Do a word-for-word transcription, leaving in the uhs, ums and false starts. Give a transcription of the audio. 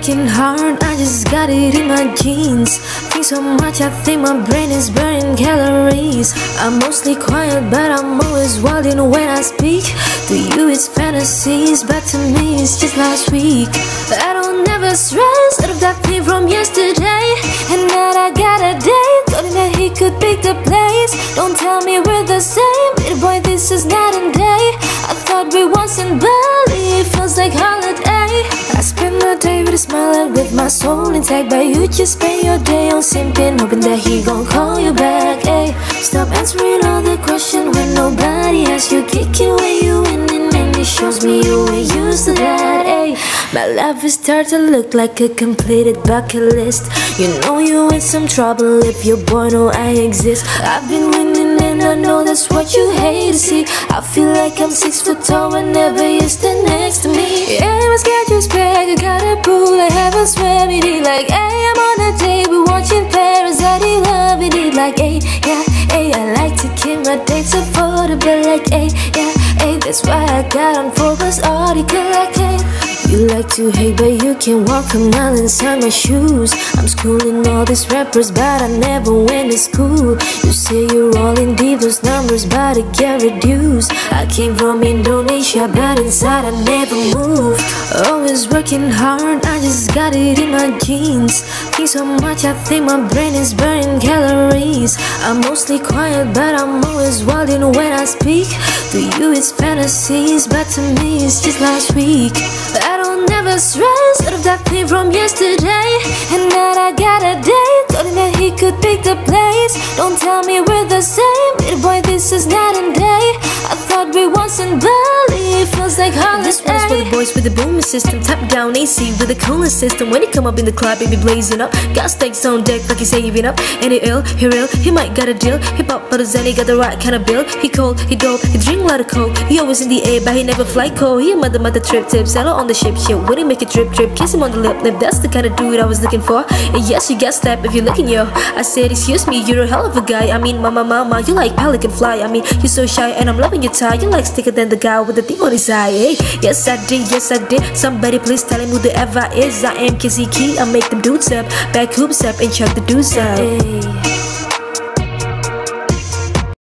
working hard, I just got it in my genes. Think so much, I think my brain is burning calories. I'm mostly quiet, but I'm always wilding when I speak. To you it's fantasies, but to me it's just last week. I don't ever stress out of that thing from yesterday. And now I got a date, told him that he could pick the place. Don't tell me we're the same, little boy, this is night and day. I thought we once in Bali, it feels like holiday. I spend the day with a smile and with my soul intact, but you just spend your day on simping, hoping that he gon' call you back. Ay, stop answering all the questions when nobody asks you. Kicking when you winning, and it shows me you ain't used to that. Ay, my life is starting to look like a completed bucket list. You know you in some trouble if your boy know I exist. I've been winning and I know that's what you hate to see. I feel like I'm six foot tall whenever you stand next to me. Yeah, my schedule's packed, I got a pool, I haven't swam in it. Like, hey, I'm on a date, we're watching Paris, I did love it. Like, hey, yeah, hey, I like to keep my dates affordable. Like, hey, yeah, hey, that's why I got on Forbes article. Like, hey, you like to hate, but you can walk a mile inside my shoes. I'm schooling all these rappers, but I never went to school. You say you're all in deep, those numbers about to get reduced. I came from Indonesia, but inside I never moved. Always working hard, I just got it in my genes. Think so much, I think my brain is burning calories. I'm mostly quiet, but I'm always wilding when I speak. To you it's fantasies, but to me it's just last week. I don't ever stress out of that thing from yesterday. And now I got a date, told him that he could pick the place. Don't tell me we're the same, little boy, this is night and day. I thought we once in Bali, it feels like holiday. This one's for the boys with the booming system, top down A C with a cooling system. When he come up in the club, he be blazing up. Got stakes on deck like he's saving up. And he ill, he real, he might got a deal. Hip hop, but then he got the right kind of bill. He cold, he dope, he drink a lot of coke. He always in the air, but he never fly cold. He a mother, mother trip tip, settle on the ship shit. When he make a trip trip, kiss him on the lip lip. That's the kind of dude I was looking for. And yes, you get slapped if you're looking, yo. I said, excuse me, you're a hell of a guy. I mean, mama, mama, you like pelican fly. I mean, you're so shy, and I'm loving your tie. You like thicker than the guy with the thing on his eye. Hey, yes I did, yes I did. Somebody please tell him who the ever is. I am Kizzy Key, I make them dudes up, back hoops up, and chuck the dudes out. Hey.